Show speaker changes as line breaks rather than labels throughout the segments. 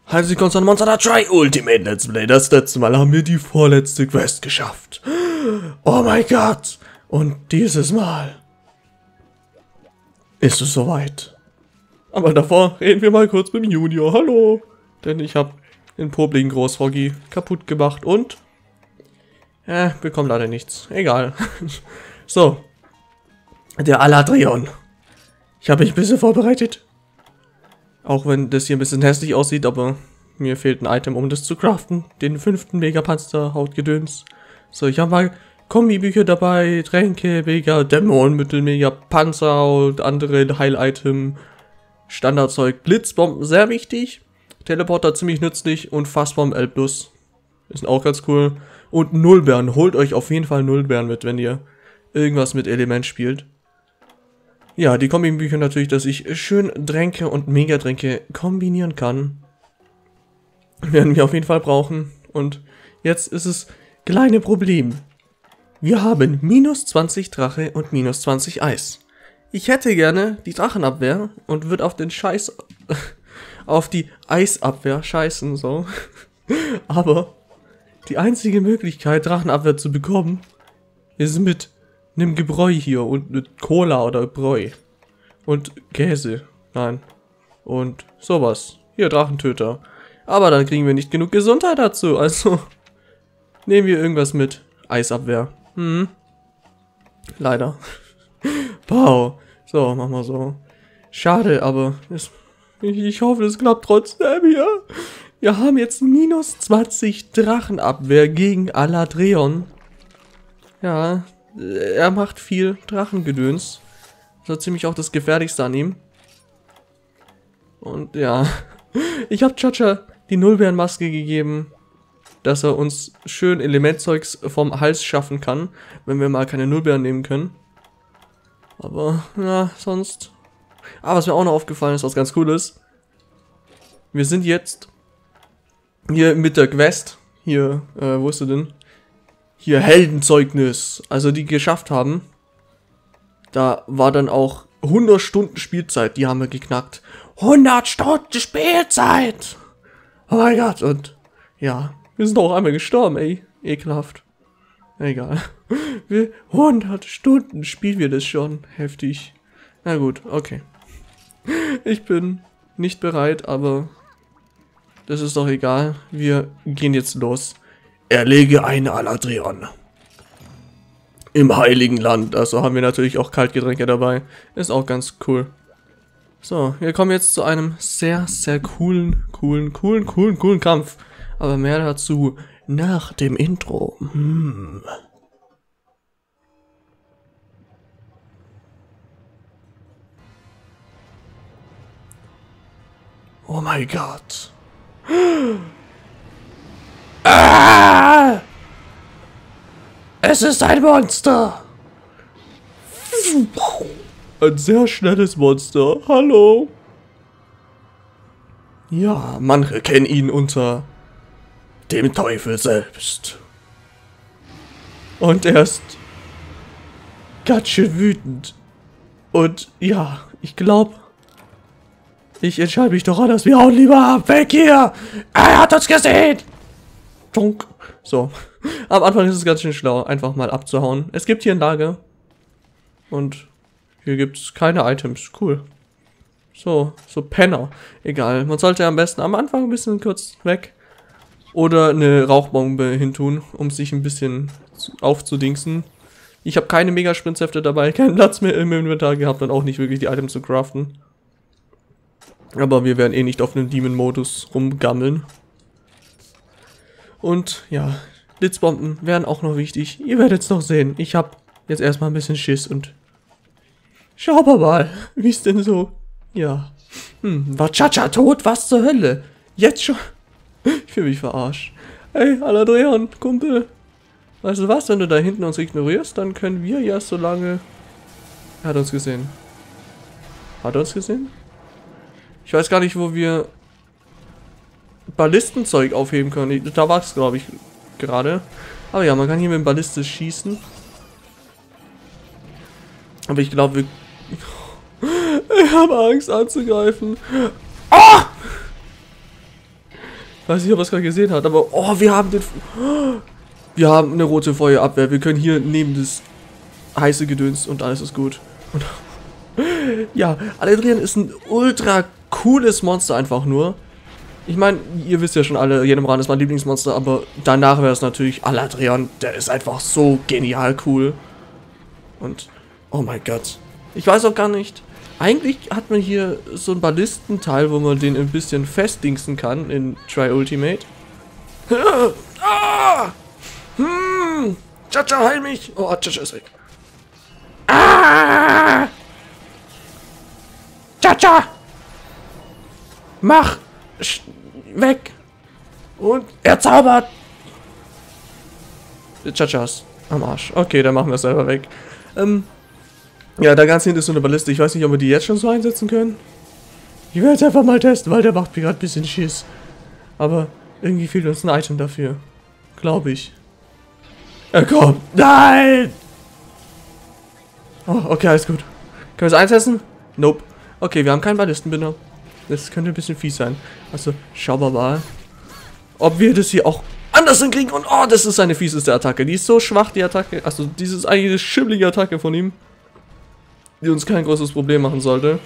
Herzlich willkommen zu Monster Hunter Tri Ultimate Let's Play. Das letzte Mal haben wir die vorletzte Quest geschafft. Oh mein Gott. Und dieses Mal ist es soweit. Aber davor reden wir mal kurz mit dem Junior. Hallo. Denn ich habe den popligen Großroggi kaputt gemacht und bekomme leider nichts. Egal. So. Der Aladrion. Ich habe mich ein bisschen vorbereitet. Auch wenn das hier ein bisschen hässlich aussieht, aber mir fehlt ein Item, um das zu craften. Den 5. Megapanzer Hautgedöns. So, ich habe mal Kombibücher dabei, Tränke, Mega, Dämonenmittel, Mega Panzer und andere Heil-Item, Standardzeug, Blitzbomben, sehr wichtig. Teleporter ziemlich nützlich und Fassbomben L+. Ist auch ganz cool. Und Nullbären, holt euch auf jeden Fall Nullbären mit, wenn ihr irgendwas mit Element spielt. Ja, die Kombinbücher natürlich, dass ich schön Tränke und Megatränke kombinieren kann. Werden wir auf jeden Fall brauchen. Und jetzt ist es kleine Problem. Wir haben minus 20 Drache und minus 20 Eis. Ich hätte gerne die Drachenabwehr und würde auf den Scheiß, auf die Eisabwehr scheißen, so. Aber die einzige Möglichkeit, Drachenabwehr zu bekommen, ist mit einem Gebräu hier und mit Cola oder Bräu. Und Käse. Nein. Und sowas. Hier, Drachentöter. Aber dann kriegen wir nicht genug Gesundheit dazu. Also nehmen wir irgendwas mit. Eisabwehr. Leider. Wow. So, machen wir so. Schade, aber ich hoffe, es klappt trotzdem hier. Wir haben jetzt minus 20 Drachenabwehr gegen Aladrion. Ja, er macht viel Drachengedöns. Das ist ziemlich auch das Gefährlichste an ihm. Und ja, ich habe Chacha die Nullbärenmaske gegeben, dass er uns schön Elementzeugs vom Hals schaffen kann, wenn wir mal keine Nullbären nehmen können. Aber, ja, sonst. Was mir auch noch aufgefallen ist, was ganz cool ist. Wir sind jetzt hier mit der Quest. Hier, wo ist sie denn? Hier, Heldenzeugnis. Also die geschafft haben. Da war dann auch 100 Stunden Spielzeit. Die haben wir geknackt. 100 Stunden Spielzeit! Oh mein Gott. Und ja, wir sind auch einmal gestorben, ey. Ekelhaft. Egal. 100 Stunden spielen wir das schon. Heftig. Na gut, okay. Ich bin nicht bereit, aber das ist doch egal. Wir gehen jetzt los. Erlege einen Aladrion. Im Heiligen Land. Also haben wir natürlich auch Kaltgetränke dabei. Ist auch ganz cool. So, wir kommen jetzt zu einem sehr, sehr coolen Kampf. Aber mehr dazu nach dem Intro. Oh mein Gott. Es ist ein Monster. Ein sehr schnelles Monster. Hallo. Ja, manche kennen ihn unter dem Teufel selbst. Und er ist ganz schön wütend. Und ja, ich glaube, ich entscheide mich doch anders. Wir hauen lieber ab. Weg hier. Er hat uns gesehen. Tunk. So. Am Anfang ist es ganz schön schlau, einfach mal abzuhauen. Es gibt hier ein Lager. Und hier gibt es keine Items. Cool. So Penner. Egal. Man sollte am besten am Anfang ein bisschen kurz weg. Oder eine Rauchbombe hintun, um sich ein bisschen aufzudingsen. Ich habe keine Mega-Sprintsäfte dabei, keinen Platz mehr im Inventar gehabt und auch nicht wirklich die Items zu craften. Aber wir werden eh nicht auf einem Demon-Modus rumgammeln. Und ja, Blitzbomben wären auch noch wichtig. Ihr werdet es noch sehen. Ich habe jetzt erstmal ein bisschen Schiss und schauen wir mal, wie es denn so. Ja. War Chacha tot? Was zur Hölle? Jetzt schon? Ich fühle mich verarscht. Hey, Aladrion, Kumpel. Weißt du was, wenn du da hinten uns ignorierst, dann können wir ja so lange... Er hat uns gesehen. Hat er uns gesehen? Ich weiß gar nicht, wo wir Ballistenzeug aufheben können. Da war es, glaube ich, gerade. Aber ja, man kann hier mit dem Balliste schießen. Aber ich glaube, ich habe Angst anzugreifen. Oh! Weiß nicht, ob er es gerade gesehen hat, aber oh, wir haben eine rote Feuerabwehr. Wir können hier neben das heiße Gedöns und alles ist gut. Und ja, Aladrian ist ein ultra cooles Monster einfach nur. Ich meine, ihr wisst ja schon alle, Yenemeran ist mein Lieblingsmonster, aber danach wäre es natürlich Aladrian. Der ist einfach so genial cool. Und, oh mein Gott. Ich weiß auch gar nicht. Eigentlich hat man hier so ein Ballistenteil, wo man den ein bisschen festdingsen kann in Tri-Ultimate. Ah! Chacha, heil mich! Oh, Chacha ist weg. Ah! Chacha! Mach! Weg! Und er zaubert! Chachas am Arsch. Okay, dann machen wir es selber weg. Ja, da ganz hinten ist so eine Balliste. Ich weiß nicht, ob wir die jetzt schon so einsetzen können. Ich werde es einfach mal testen, weil der macht mir gerade ein bisschen Schiss. Aber irgendwie fehlt uns ein Item dafür. Glaube ich. Er kommt. Nein! Oh, okay, alles gut. Können wir es einsetzen? Nope. Okay, wir haben keinen Ballistenbinder. Das könnte ein bisschen fies sein. Also, schauen wir mal, ob wir das hier auch anders hinkriegen. Und oh, das ist seine fieseste Attacke. Die ist so schwach, die Attacke. Also, dieses eigentlich eine schimmelige Attacke von ihm. Die uns kein großes Problem machen sollte.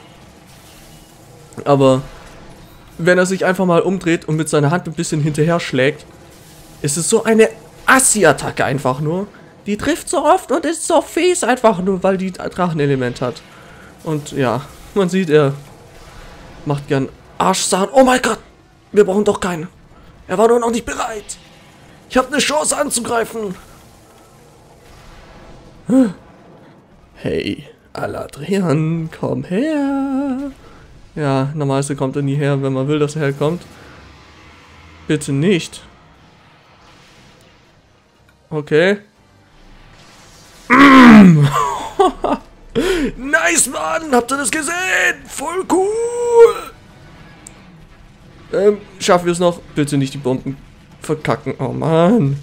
Aber wenn er sich einfach mal umdreht und mit seiner Hand ein bisschen hinterher schlägt, ist es so eine Assi-Attacke einfach nur. Die trifft so oft und ist so fies einfach nur, weil die Drachenelement hat. Und ja, man sieht, er macht gern Arschsachen. Oh mein Gott, wir brauchen doch keinen. Er war nur noch nicht bereit. Ich habe eine Chance anzugreifen. Hey. Aladrian, komm her. Ja, normalerweise kommt er nie her, wenn man will, dass er herkommt. Bitte nicht. Okay. Nice, Mann! Habt ihr das gesehen? Voll cool! Schaffen wir es noch? Bitte nicht die Bomben verkacken. Oh, Mann.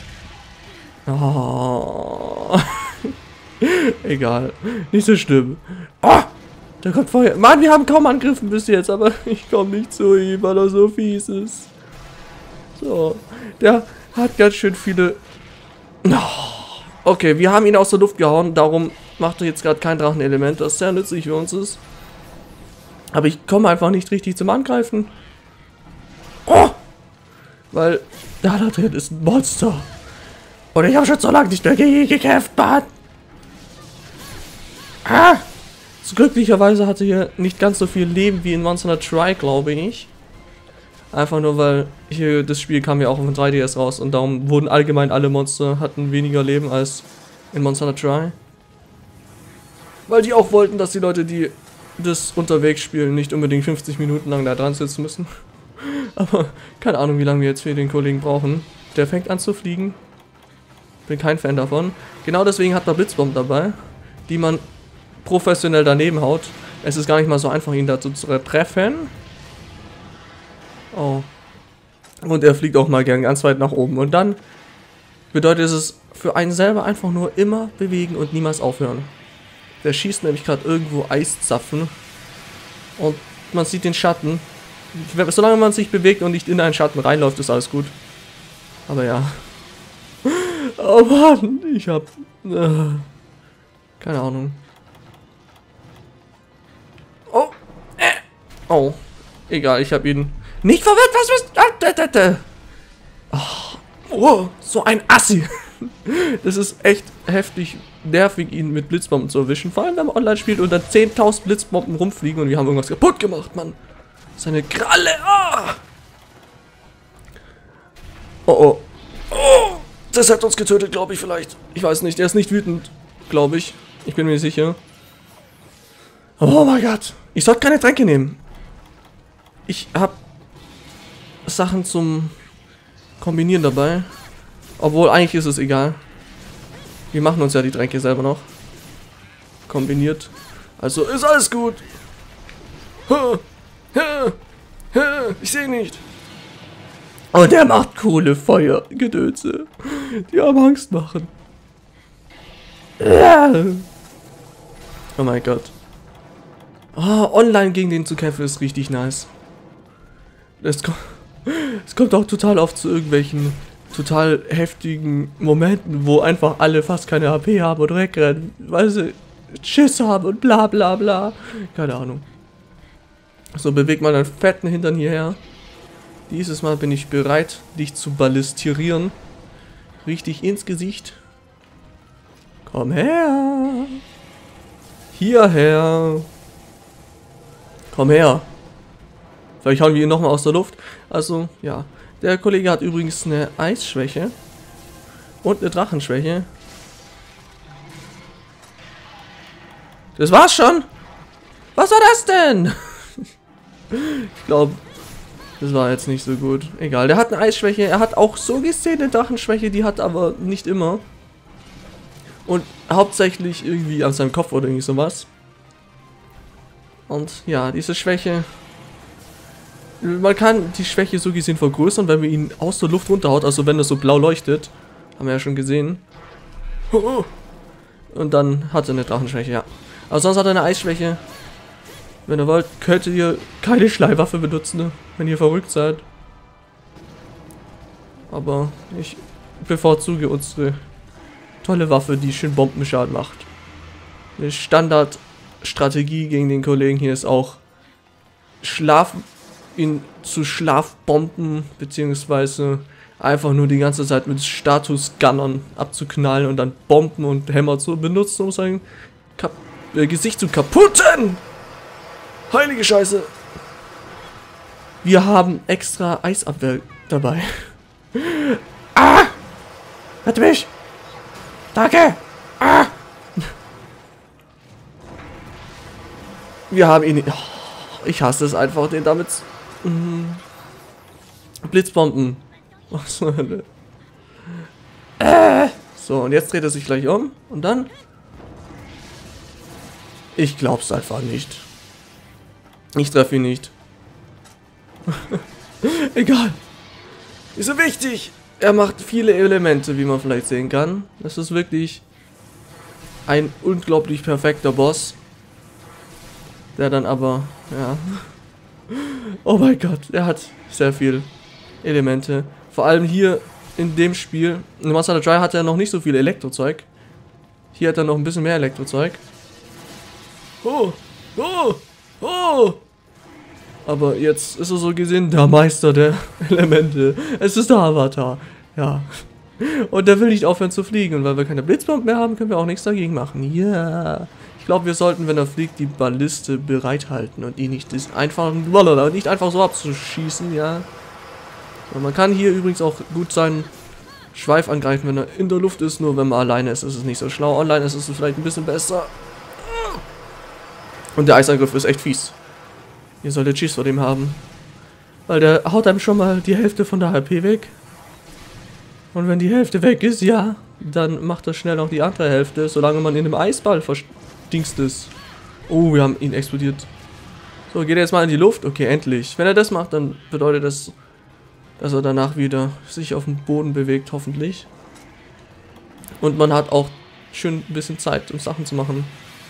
Oh. Egal. Nicht so schlimm. Oh! Da kommt Feuer. Mann, wir haben kaum angegriffen bis jetzt, aber ich komme nicht zu ihm, weil er so fies ist. So. Der hat ganz schön viele... Oh. Okay, wir haben ihn aus der Luft gehauen, darum macht er jetzt gerade kein Drachenelement, das sehr nützlich für uns ist. Aber ich komme einfach nicht richtig zum Angreifen. Oh! Weil der Aladrian ist ein Monster. Und ich habe schon so lange nicht mehr gegen ihn gekämpft, Mann. Ah! So glücklicherweise hatte hier nicht ganz so viel Leben wie in Monster Hunter Tri, glaube ich. Einfach nur, weil hier das Spiel kam ja auch auf dem 3DS raus und darum wurden allgemein alle Monster hatten weniger Leben als in Monster Hunter Tri. Weil die auch wollten, dass die Leute, die das unterwegs spielen, nicht unbedingt 50 Minuten lang da dran sitzen müssen. Aber keine Ahnung, wie lange wir jetzt für den Kollegen brauchen. Der fängt an zu fliegen. Bin kein Fan davon. Genau deswegen hat man Blitzbomben dabei, die man professionell daneben haut. Es ist gar nicht mal so einfach, ihn dazu zu treffen. Oh. Und er fliegt auch mal gern ganz weit nach oben. Und dann bedeutet es für einen selber einfach nur immer bewegen und niemals aufhören. Der schießt nämlich gerade irgendwo Eiszapfen. Und man sieht den Schatten. Solange man sich bewegt und nicht in einen Schatten reinläuft, ist alles gut. Aber ja. Oh Mann, ich hab... keine Ahnung. Oh. Oh. Egal, ich hab ihn... Nicht verwirrt, was bist... Oh, so ein Assi. Das ist echt heftig nervig, ihn mit Blitzbomben zu erwischen. Vor allem, wenn man online spielt und dann 10.000 Blitzbomben rumfliegen und wir haben irgendwas kaputt gemacht, Mann. Seine Kralle. Ah. Oh, oh. Oh. Das hat uns getötet, glaube ich, vielleicht. Ich weiß nicht, er ist nicht wütend, glaube ich. Ich bin mir nicht sicher. Oh mein Gott. Ich sollte keine Tränke nehmen. Ich habe Sachen zum Kombinieren dabei. Obwohl, eigentlich ist es egal. Wir machen uns ja die Tränke selber noch. Kombiniert. Also ist alles gut. Ich sehe nicht. Und der macht coole Feuergedönse. Die haben Angst machen. Oh mein Gott. Oh, online gegen den zu kämpfen ist richtig nice. Es kommt auch total oft zu irgendwelchen total heftigen Momenten, wo einfach alle fast keine HP haben und wegrennen, weil sie Schiss haben und bla bla bla. Keine Ahnung. So, bewegt mal deinen fetten Hintern hierher. Dieses Mal bin ich bereit, dich zu ballistieren. Richtig ins Gesicht. Komm her. Hierher. Komm her. Vielleicht hauen wir ihn nochmal aus der Luft. Also, ja. Der Kollege hat übrigens eine Eisschwäche. Und eine Drachenschwäche. Das war's schon. Was war das denn? Ich glaube, das war jetzt nicht so gut. Egal, der hat eine Eisschwäche. Er hat auch so gesehen eine Drachenschwäche. Die hat aber nicht immer. Und hauptsächlich irgendwie an seinem Kopf oder irgendwie sowas. Und ja, diese Schwäche... Man kann die Schwäche so gesehen vergrößern, wenn man ihn aus der Luft runterhaut. Also wenn das so blau leuchtet. Haben wir ja schon gesehen. Und dann hat er eine Drachenschwäche, ja. Aber sonst hat er eine Eisschwäche. Wenn ihr wollt, könnt ihr keine Schleiwaffe benutzen, ne? Wenn ihr verrückt seid. Aber ich bevorzuge unsere tolle Waffe, die schön Bombenschaden macht. Eine Standardstrategie gegen den Kollegen hier ist auch ihn zu Schlafbomben, beziehungsweise einfach nur die ganze Zeit mit Status-Gunnern abzuknallen und dann Bomben und Hämmer zu benutzen, um sein Gesicht zu kaputten! Heilige Scheiße! Wir haben extra Eisabwehr dabei. Ah! Rette mich! Danke! Ah! Wir haben ihn... Oh, ich hasse es einfach, den damit... Blitzbomben. Was zur Hölle? So, und jetzt dreht er sich gleich um. Und dann... Ich glaub's einfach nicht. Ich treffe ihn nicht. Egal. Ist so wichtig. Er macht viele Elemente, wie man vielleicht sehen kann. Das ist wirklich ein unglaublich perfekter Boss. Der dann aber, ja... Oh mein Gott, er hat sehr viel Elemente. Vor allem hier in dem Spiel. In Monster Hunter 3 hat er noch nicht so viel Elektrozeug. Hier hat er noch ein bisschen mehr Elektrozeug. Oh! Oh! Oh! Aber jetzt ist er so gesehen der Meister der Elemente. Es ist der Avatar. Ja. Und der will nicht aufhören zu fliegen. Und weil wir keine Blitzbomben mehr haben, können wir auch nichts dagegen machen. Ja. Yeah. Ich glaube, wir sollten, wenn er fliegt, die Balliste bereithalten und ihn nicht einfach so abzuschießen, ja. Und man kann hier übrigens auch gut seinen Schweif angreifen, wenn er in der Luft ist. Nur wenn man alleine ist, ist es nicht so schlau. Online ist es vielleicht ein bisschen besser. Und der Eisangriff ist echt fies. Ihr solltet Schiss vor dem haben. Weil der haut einem schon mal die Hälfte von der HP weg. Und wenn die Hälfte weg ist, ja, dann macht er schnell auch die andere Hälfte, solange man in einem Eisball verstinkst ist. Oh, wir haben ihn explodiert. So, geht er jetzt mal in die Luft? Okay, endlich. Wenn er das macht, dann bedeutet das, dass er danach wieder sich auf dem Boden bewegt, hoffentlich. Und man hat auch schön ein bisschen Zeit, um Sachen zu machen.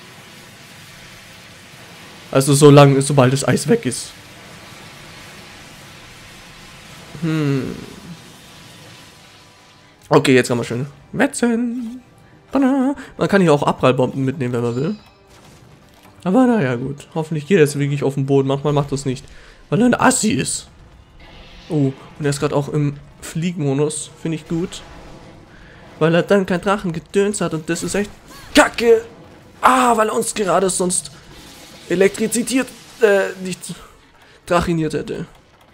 Also sobald das Eis weg ist. Okay, jetzt kann man schön wetzen. Man kann hier auch Abprallbomben mitnehmen, wenn man will. Aber naja, gut. Hoffentlich geht er jetzt wirklich auf den Boden. Manchmal macht das nicht, weil er ein Assi ist. Oh, und er ist gerade auch im Fliegmodus. Finde ich gut. Weil er dann kein Drachengedöns hat und das ist echt kacke. Ah, weil er uns gerade sonst elektriziert, nicht drachiniert hätte.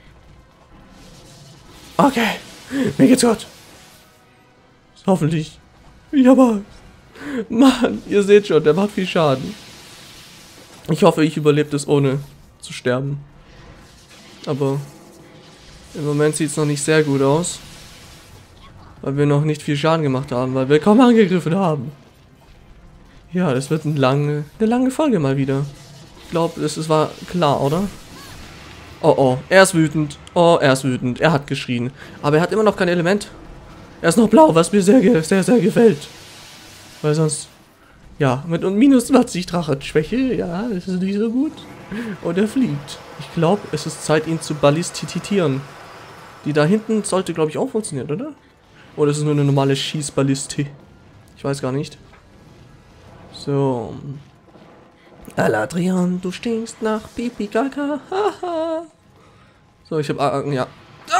Okay, mir geht's gut. Hoffentlich. Ja, aber... Mann, ihr seht schon, der macht viel Schaden. Ich hoffe, ich überlebe das ohne zu sterben. Aber im Moment sieht es noch nicht sehr gut aus. Weil wir noch nicht viel Schaden gemacht haben, weil wir kaum angegriffen haben. Ja, das wird eine lange Folge mal wieder. Ich glaube, das war klar, oder? Oh, oh, er ist wütend. Oh, er ist wütend. Er hat geschrien. Aber er hat immer noch kein Element. Er ist noch blau, was mir sehr gefällt. Weil sonst... Ja, mit minus 20 Drachenschwäche, ja, das ist nicht so gut. Und er fliegt. Ich glaube, es ist Zeit, ihn zu ballistitieren. Die da hinten sollte, glaube ich, auch funktionieren, oder? Oder ist es nur eine normale Schießballiste? Ich weiß gar nicht. So. Aladrian, du stinkst nach Pipi Kaka. Haha. So, ich habe ja.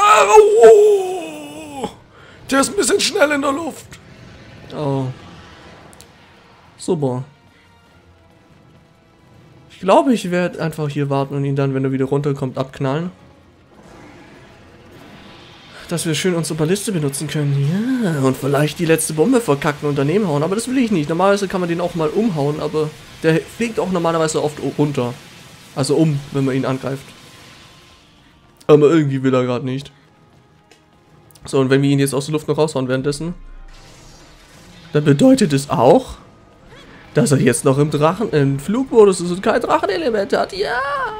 Oh, der ist ein bisschen schnell in der Luft.
Oh. Super. Ich glaube, ich werde einfach hier warten und ihn dann, wenn er wieder runterkommt, abknallen. Dass wir schön unsere Balliste benutzen können. Ja, und vielleicht die letzte Bombe verkacken und daneben hauen. Aber das will ich nicht. Normalerweise kann man den auch mal umhauen, aber der fliegt auch normalerweise oft runter. Also wenn man ihn angreift. Aber irgendwie will er gerade nicht. So, und wenn wir ihn jetzt aus der Luft noch raushauen währenddessen, dann bedeutet es auch, dass er jetzt noch im Flugmodus ist und kein Drachenelement hat. Ja!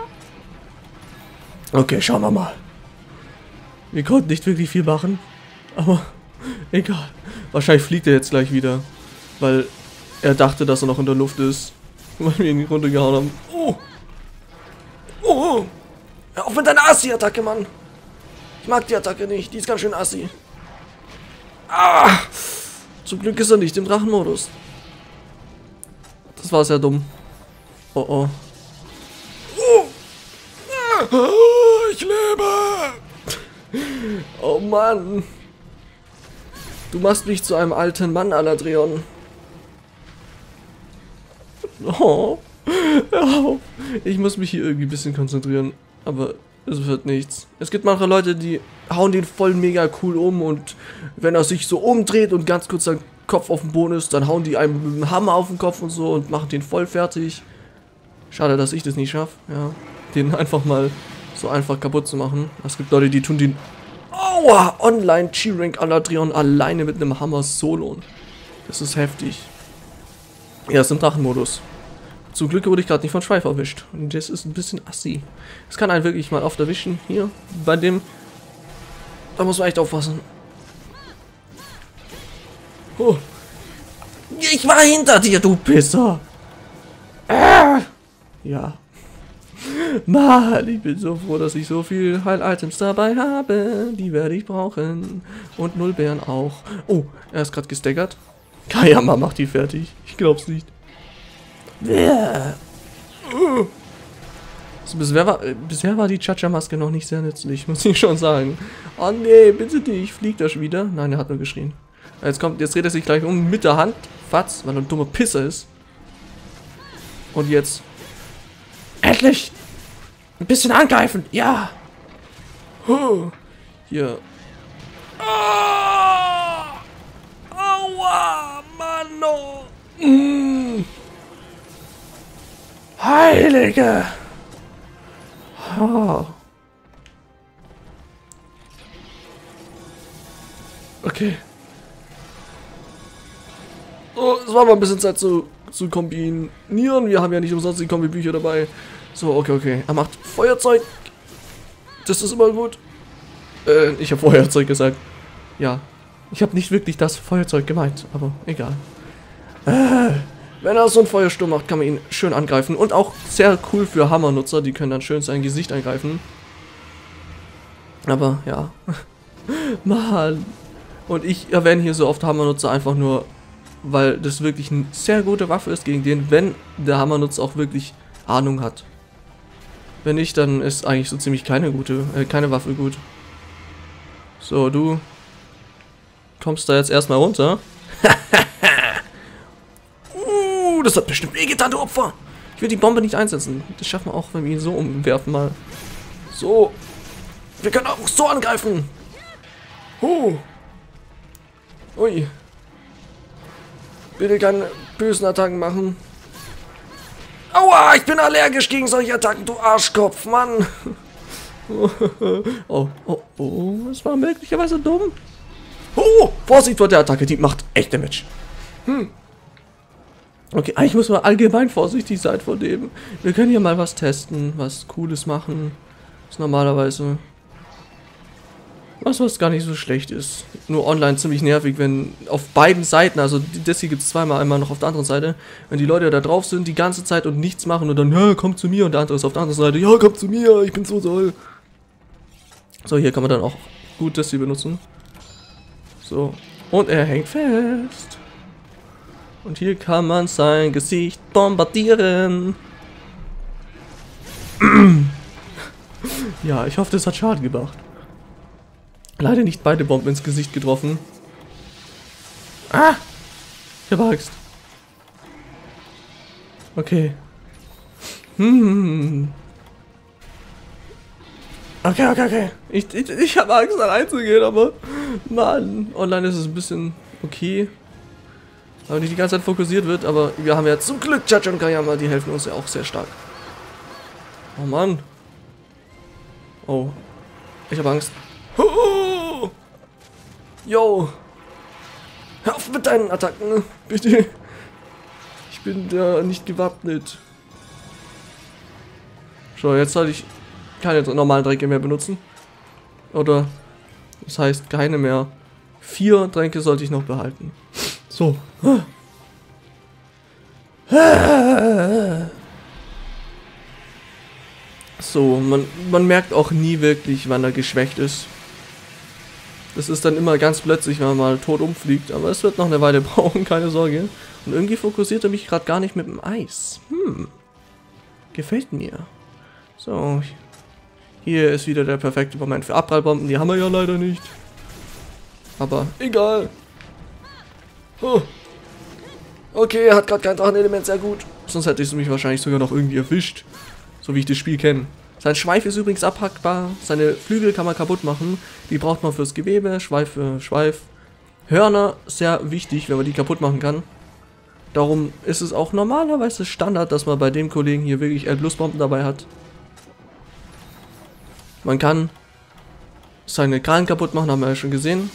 Okay, schauen wir mal. Wir konnten nicht wirklich viel machen, aber egal. Wahrscheinlich fliegt er jetzt gleich wieder, weil er dachte, dass er noch in der Luft ist, weil wir ihn runtergehauen haben. Oh! Oh! Hör auf mit deiner Assi-Attacke, Mann! Ich mag die Attacke nicht, die ist ganz schön assi. Ah! Zum Glück ist er nicht im Drachenmodus. Das war sehr dumm. Oh oh.
Ich lebe!
Oh Mann. Du machst mich zu einem alten Mann, Aladrion. Oh. Hör auf. Ich muss mich hier irgendwie ein bisschen konzentrieren. Aber es wird nichts. Es gibt manche Leute, die hauen den voll mega cool um. Und wenn er sich so umdreht und ganz kurz sein Kopf auf dem Boden ist, dann hauen die einem mit dem Hammer auf den Kopf und so und machen den voll fertig. Schade, dass ich das nicht schaffe. Ja. Den einfach mal so einfach kaputt zu machen. Es gibt Leute, die tun den Aua! Online G-Rank Aladrion alleine mit einem Hammer soloen. Das ist heftig. Er ist im Drachenmodus. Zum Glück wurde ich gerade nicht von Schweif erwischt. Und das ist ein bisschen assi. Das kann einen wirklich mal oft erwischen. Hier, bei dem. Da muss man echt aufpassen. Oh. Ich war hinter dir, du Pisser! Ja. Mann, ich bin so froh, dass ich so viel Heil-Items dabei habe. Die werde ich brauchen. Und Nullbären auch. Oh, er ist gerade gestaggert. Kayama macht die fertig. Ich glaub's nicht. Also bisher war die Chacha-Maske noch nicht sehr nützlich, muss ich schon sagen. Oh nee, bitte nicht. Fliegt er schon wieder? Nein, er hat nur geschrien. Jetzt dreht er sich gleich um mit der Hand. Fatz, weil er ein dummer Pisser ist. Und jetzt. Endlich! Ein bisschen angreifen, ja! Hier. Aua, Manno! Heilige! Oh. Okay. So, es war mal ein bisschen Zeit zu kombinieren. Wir haben ja nicht umsonst die Kombi-Bücher dabei. So, okay. Er macht Feuerzeug. Das ist immer gut. Ich habe Feuerzeug gesagt. Ja. Ich habe nicht wirklich das Feuerzeug gemeint, aber egal. Wenn er so einen Feuersturm macht, kann man ihn schön angreifen. Und auch sehr cool für Hammernutzer. Die können dann schön sein Gesicht angreifen. Aber, ja. Mann. Und ich erwähne hier so oft Hammernutzer einfach nur, weil das wirklich eine sehr gute Waffe ist gegen den, wenn der Hammernutzer auch wirklich Ahnung hat. Wenn nicht, dann ist eigentlich so ziemlich keine Waffe gut. So, du kommst da jetzt erstmal runter. Das hat bestimmt wehgetan, du Opfer. Ich will die Bombe nicht einsetzen. Das schaffen wir auch, wenn wir ihn so umwerfen mal. So. Wir können auch so angreifen. Ui. Bitte keine bösen Attacken machen. Aua, ich bin allergisch gegen solche Attacken, du Arschkopf, Mann. Oh, das war möglicherweise dumm. Vorsicht vor der Attacke, die macht echt Damage. Okay, eigentlich muss man allgemein vorsichtig sein vor dem. Wir können hier mal was testen, was Cooles machen. Das ist normalerweise was gar nicht so schlecht ist. Nur online ziemlich nervig, wenn auf beiden Seiten, also das hier gibt es zweimal, einmal noch auf der anderen Seite, wenn die Leute da drauf sind die ganze Zeit und nichts machen und dann, ja, komm zu mir, und der andere ist auf der anderen Seite, ja, komm zu mir, ich bin so toll. So, hier kann man dann auch gut, dass sie benutzen. So. Und er hängt fest. Und hier kann man sein Gesicht bombardieren. Ja, ich hoffe, das hat Schaden gemacht. Leider nicht beide Bomben ins Gesicht getroffen. Ah! Ich hab Angst. Okay. Okay. Ich habe Angst, da reinzugehen, aber Mann, online ist es ein bisschen okay. Aber nicht die ganze Zeit fokussiert wird, aber wir haben ja zum Glück Chacha und Kayama, die helfen uns ja auch sehr stark. Oh Mann. Oh. Ich habe Angst. Yo. Hör auf mit deinen Attacken, bitte. Ich bin da nicht gewappnet. So, jetzt soll ich keine normalen Tränke mehr benutzen. Oder, das heißt keine mehr. 4 Tränke sollte ich noch behalten. So. So, man merkt auch nie wirklich, wann er geschwächt ist. Das ist dann immer ganz plötzlich, wenn man mal tot umfliegt. Aber es wird noch eine Weile brauchen, keine Sorge. Und irgendwie fokussiert er mich gerade gar nicht mit dem Eis. Gefällt mir. So. Hier ist wieder der perfekte Moment für Abprallbomben. Die haben wir ja leider nicht. Aber egal. Oh. Okay, er hat gerade kein Drachenelement, sehr gut. Sonst hätte ich mich wahrscheinlich sogar noch irgendwie erwischt. So wie ich das Spiel kenne. Sein Schweif ist übrigens abhackbar. Seine Flügel kann man kaputt machen. Die braucht man fürs Gewebe. Schweif für Schweif. Hörner, sehr wichtig, wenn man die kaputt machen kann. Darum ist es auch normalerweise Standard, dass man bei dem Kollegen hier wirklich L-Plus-Bomben dabei hat. Man kann seine Krallen kaputt machen, haben wir ja schon gesehen.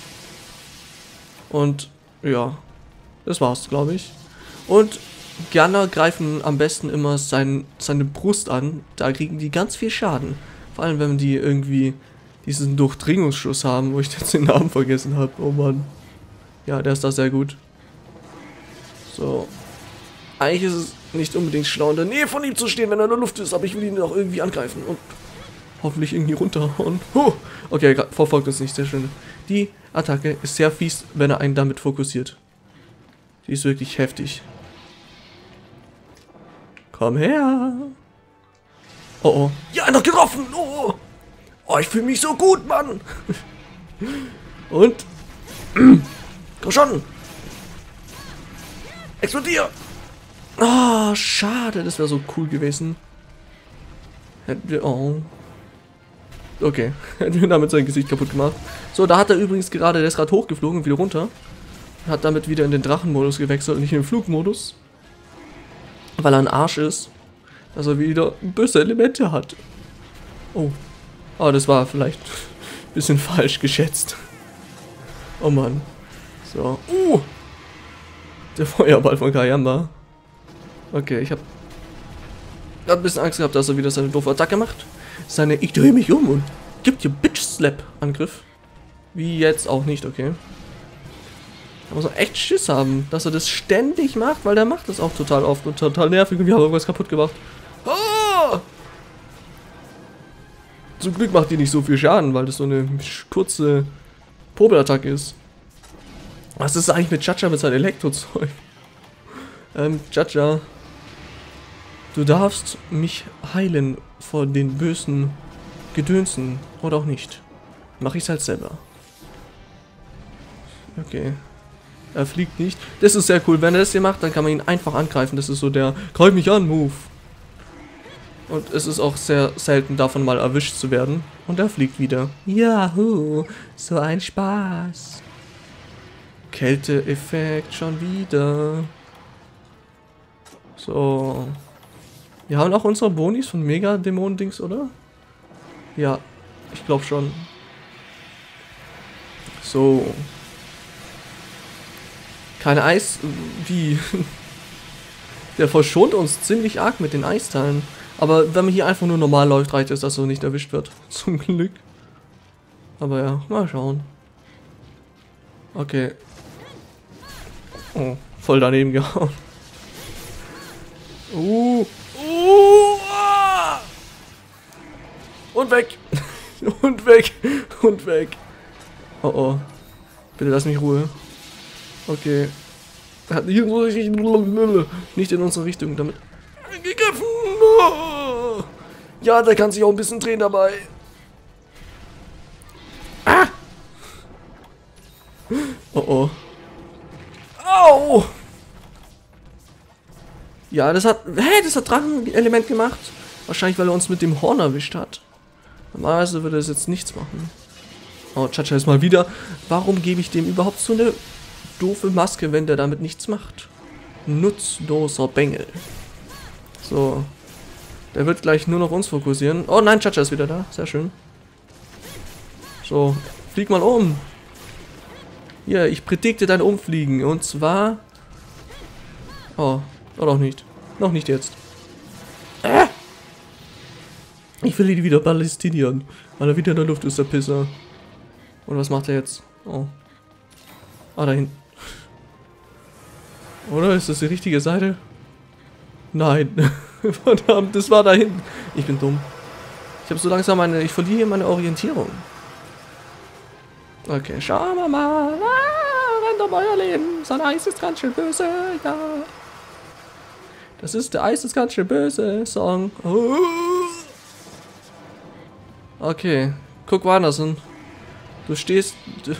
Und ja, das war's, glaube ich. Und Gunner greifen am besten immer seine Brust an. Da kriegen die ganz viel Schaden. Vor allem, wenn die irgendwie diesen Durchdringungsschuss haben, wo ich jetzt den Namen vergessen habe. Oh Mann. Ja, der ist da sehr gut. So. Eigentlich ist es nicht unbedingt schlau, in der Nähe von ihm zu stehen, wenn er in der Luft ist. Aber ich will ihn auch irgendwie angreifen. Und hoffentlich irgendwie runterhauen. Okay, verfolgt uns nicht, sehr schön. Die Attacke ist sehr fies, wenn er einen damit fokussiert. Die ist wirklich heftig. Komm her. Oh oh. Ja, noch getroffen. Oh, oh, ich fühle mich so gut, Mann. Und? Komm schon. Explodier. Ah, schade. Das wäre so cool gewesen. Hätten wir... Oh. Okay. Hätten wir damit sein Gesicht kaputt gemacht. So, da hat er übrigens gerade... Der ist gerade hochgeflogen und wieder runter. Hat damit wieder in den Drachenmodus gewechselt und nicht in den Flugmodus. Weil er ein Arsch ist. Dass er wieder böse Elemente hat. Oh. Aber das war vielleicht ein bisschen falsch geschätzt. Oh Mann. So. Der Feuerball von Kayama. Okay, ich habe ein bisschen Angst gehabt, dass er wieder seine doofe Attacke macht. Seine Ich drehe mich um und gibt dir Bitch Slap Angriff. Wie jetzt auch nicht, okay. Da muss er echt Schiss haben, dass er das ständig macht, weil der macht das auch total oft und total nervig und wir haben irgendwas kaputt gemacht. Ah! Zum Glück macht die nicht so viel Schaden, weil das so eine kurze Popelattacke ist. Was ist eigentlich mit Chacha mit seinem Elektrozeug? Chacha, du darfst mich heilen vor den bösen Gedönsen oder auch nicht. Mach ich's halt selber. Okay. Er fliegt nicht. Das ist sehr cool. Wenn er das hier macht, dann kann man ihn einfach angreifen. Das ist so der Greif mich an Move. Und es ist auch sehr selten davon mal erwischt zu werden. Und er fliegt wieder. Yahoo, so ein Spaß. Kälteeffekt schon wieder. So. Wir haben auch unsere Bonis von Mega-Dämonen-Dings, oder? Ja, ich glaube schon. So. Kein Eis. Wie? Der verschont uns ziemlich arg mit den Eisteilen. Aber wenn man hier einfach nur normal läuft, reicht es, dass er nicht erwischt wird. Zum Glück. Aber ja, mal schauen. Okay. Oh, voll daneben gehauen. Ah! Und weg. Und weg. Und weg. Oh oh. Bitte lass mich Ruhe. Okay. Er hat nicht in unsere Richtung damit angegriffen. Oh. Ja, der kann sich auch ein bisschen drehen dabei. Ah! Oh oh. Au! Ja, das hat Drachenelement gemacht. Wahrscheinlich, weil er uns mit dem Horn erwischt hat. Normalerweise würde es jetzt nichts machen. Oh, Chacha ist mal wieder. Warum gebe ich dem überhaupt so eine doofe Maske, wenn der damit nichts macht? Nutzloser Bengel. So. Der wird gleich nur noch uns fokussieren. Oh nein, Chacha ist wieder da. Sehr schön. So, flieg mal um. Hier, ich predikte dein Umfliegen. Und zwar... Oh, oder auch nicht. Noch nicht jetzt. Ich will ihn wieder ballistinieren. Weil er wieder in der Luft ist, der Pisser. Und was macht er jetzt? Oh. Ah, da hinten. Oder? Ist das die richtige Seite? Nein. Verdammt, das war da hinten. Ich bin dumm. Ich habe so langsam ich verliere hier meine Orientierung. Okay, schauen wir mal. Rennt um euer Leben. Sein Eis ist ganz schön böse, ja. Das ist der Eis ist ganz schön böse Song. Okay, guck woanders hin. Du stehst...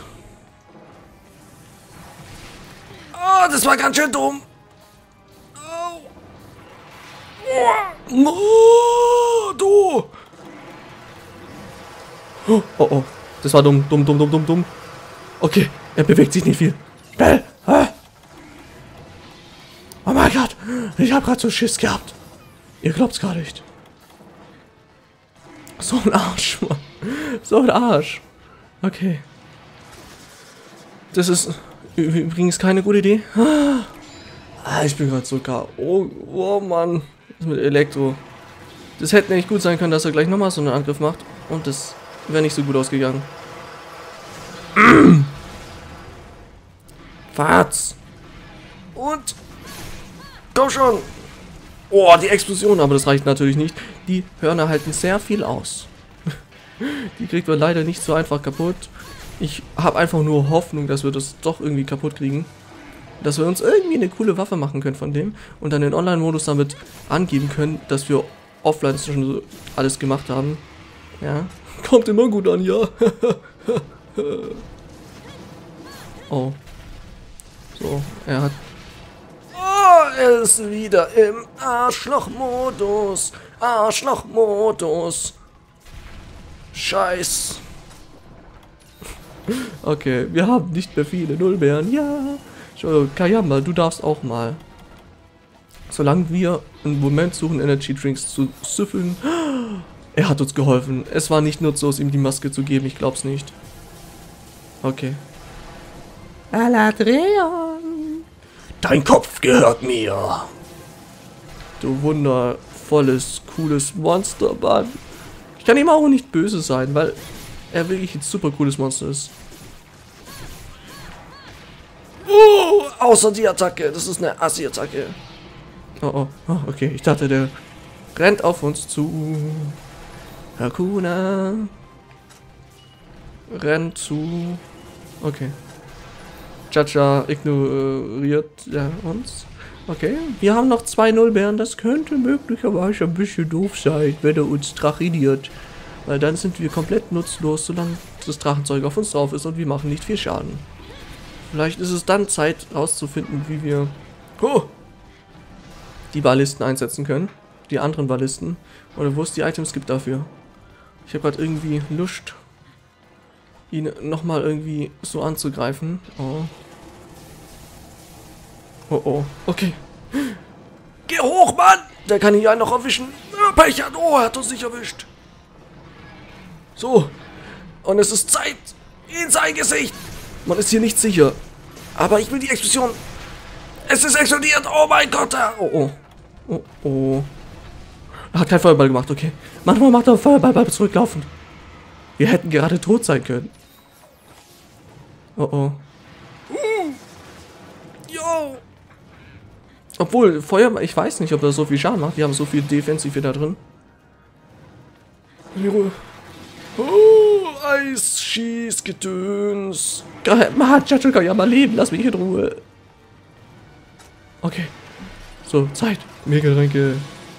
Oh, das war ganz schön dumm.
Oh, du!
Oh, oh, oh. Das war dumm. Okay, er bewegt sich nicht viel. Bell! Oh mein Gott! Ich habe gerade so Schiss gehabt. Ihr glaubt's gar nicht. So ein Arsch, Mann. So ein Arsch. Okay. Das ist übrigens keine gute Idee. Ich bin gerade so gar... Oh Mann. Das mit Elektro. Das hätte nicht gut sein können, dass er gleich nochmal so einen Angriff macht. Und das wäre nicht so gut ausgegangen. Fahrt's. Und... Komm schon. Oh, die Explosion. Aber das reicht natürlich nicht. Die Hörner halten sehr viel aus. Die kriegt man leider nicht so einfach kaputt. Ich habe einfach nur Hoffnung, dass wir das doch irgendwie kaputt kriegen. Dass wir uns irgendwie eine coole Waffe machen können von dem. Und dann den Online-Modus damit angeben können, dass wir offline schon so alles gemacht haben. Ja. Kommt immer gut an, ja. Oh. So, er hat... Oh, er ist wieder im Arschloch-Modus. Arschloch-Modus. Scheiß. Okay, wir haben nicht mehr viele Nullbären. Ja. Kayamba, du darfst auch mal. Solange wir einen Moment suchen, Energy Drinks zu süffeln. Er hat uns geholfen. Es war nicht nutzlos, ihm die Maske zu geben. Ich glaub's nicht. Okay. Aladreon. Dein Kopf gehört mir. Du wundervolles, cooles Monster, Mann. Ich kann ihm auch nicht böse sein, weil er wirklich ein super cooles Monster ist. Außer die Attacke. Das ist eine Assi-Attacke. Oh, okay. Ich dachte, der rennt auf uns zu. Hakuna. Rennt zu. Okay. Chacha ignoriert uns. Okay. Wir haben noch 2 Nullbären. Das könnte möglicherweise ein bisschen doof sein, wenn er uns drachiniert. Weil dann sind wir komplett nutzlos, solange das Drachenzeug auf uns drauf ist und wir machen nicht viel Schaden. Vielleicht ist es dann Zeit, rauszufinden, wie wir die Ballisten einsetzen können. Die anderen Ballisten. Oder wo es die Items gibt dafür. Ich habe gerade irgendwie Lust, ihn nochmal irgendwie so anzugreifen. Oh. Oh, oh. Okay. Geh hoch, Mann! Der kann ihn ja noch erwischen. Pech hat. Oh, er hat uns nicht erwischt. So. Und es ist Zeit in sein Gesicht. Man ist hier nicht sicher. Aber ich will die Explosion. Es ist explodiert. Oh mein Gott. Oh, oh. Oh, oh. Er hat keinen Feuerball gemacht, okay. Manchmal macht er einen Feuerball beim Zurücklaufen. Wir hätten gerade tot sein können. Oh, oh. Yo. Obwohl, Feuerball, ich weiß nicht, ob das so viel Schaden macht. Die haben so viel Defensive da drin. Oh.
Eisschießgedöns.
Mann, Chacho kann ja mal leben. Lass mich in Ruhe. Okay. So, Zeit. Megatränke.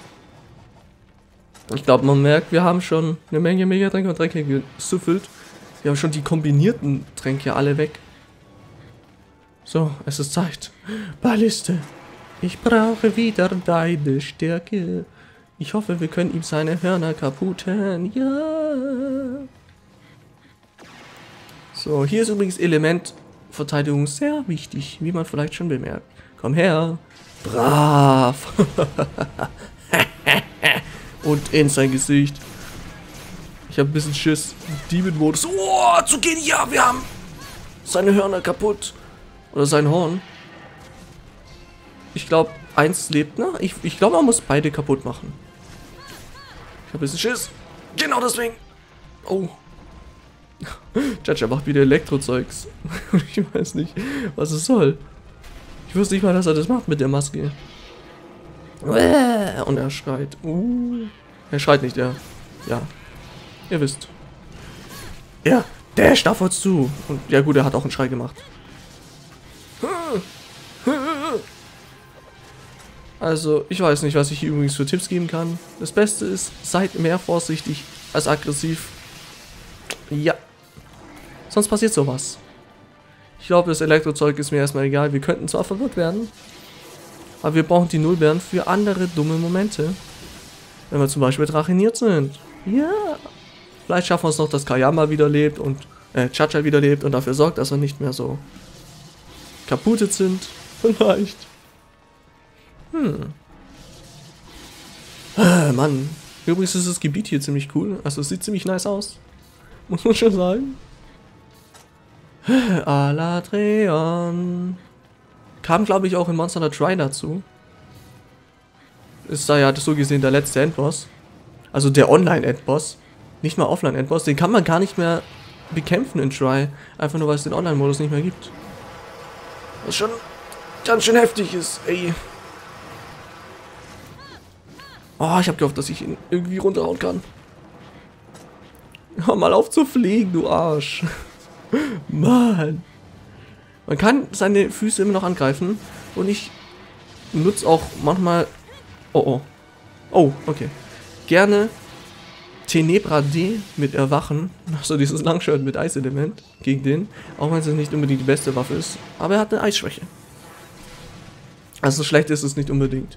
Ich glaube, man merkt, wir haben schon eine Menge Megatränke und Tränke gesüffelt. Wir haben schon die kombinierten Tränke alle weg. So, es ist Zeit. Balliste. Ich brauche wieder deine Stärke. Ich hoffe, wir können ihm seine Hörner kaputten. Ja. So, hier ist übrigens Elementverteidigung sehr wichtig, wie man vielleicht schon bemerkt. Komm her. Brav. Und in sein Gesicht. Ich habe ein bisschen Schiss. Demon-Modus.
Oh, zu gehen, ja, wir haben
Seine Hörner kaputt. Oder sein Horn. Ich glaube, eins lebt noch. Ich glaube, man muss beide kaputt machen. Ich habe ein bisschen Schiss.
Genau deswegen.
Oh. Judge macht wieder Elektrozeugs. Ich weiß nicht, was es soll. Ich wusste nicht mal, dass er das macht mit der Maske. Und er schreit. Er schreit nicht, ja. Ja. Ihr wisst. Ja, der darf uns zu. Und ja gut, er hat auch einen Schrei gemacht. Also, ich weiß nicht, was ich hier übrigens für Tipps geben kann. Das Beste ist, seid mehr vorsichtig als aggressiv. Ja. Sonst passiert sowas. Ich glaube, das Elektrozeug ist mir erstmal egal. Wir könnten zwar verwirrt werden, aber wir brauchen die Nullbeeren für andere dumme Momente. Wenn wir zum Beispiel drachiniert sind. Ja. Vielleicht schaffen wir es noch, dass Kayama wieder lebt und Chacha wieder lebt und dafür sorgt, dass wir nicht mehr so kaputt sind. Vielleicht. Mann. Übrigens ist das Gebiet hier ziemlich cool. Also es sieht ziemlich nice aus. Muss man schon sagen. Aladreon. Kam, glaube ich, auch in Monster Hunter Tri dazu. Ist da ja so gesehen der letzte Endboss. Also der Online-Endboss. Nicht mal Offline-Endboss. Den kann man gar nicht mehr bekämpfen in Tri. Einfach nur, weil es den Online-Modus nicht mehr gibt.
Was schon ganz schön heftig ist, ey.
Oh, ich habe gehofft, dass ich ihn irgendwie runterhauen kann. Hör mal auf zu fliegen, du Arsch. Mann. Man kann seine Füße immer noch angreifen. Und ich nutze auch manchmal... Oh, oh. Oh, okay. Gerne Tenebra D mit Erwachen. Also dieses Langschwert mit Eiselement gegen den. Auch wenn es nicht unbedingt die beste Waffe ist. Aber er hat eine Eisschwäche. Also schlecht ist es nicht unbedingt.